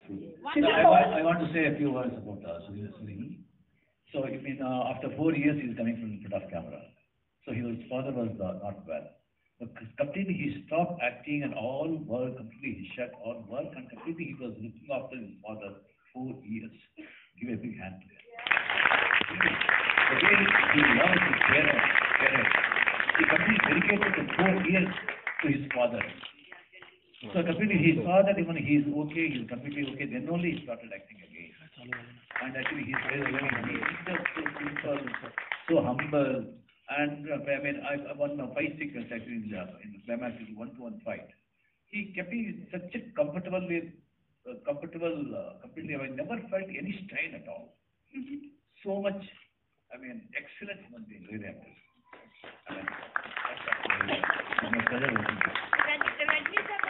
I want to say a few words about Sunil. So, after 4 years, he's coming from in front of camera. So, his father was not well. So, completely he stopped acting and all work, completely he shut all work and completely he was looking after his father 4 years. Give a big hand to him. The way he loves his parents, he completely dedicated the 4 years to his father. So completely he saw that even he is okay, he is completely okay, then only he started acting again. And actually he's he's just so simple, so humble. And I won 5 seconds actually in the climax is 1-to-1 fight. He kept it such a completely. I never felt any strain at all. So much, excellent human being, really. I mean, that's my pleasure. Rajni sir,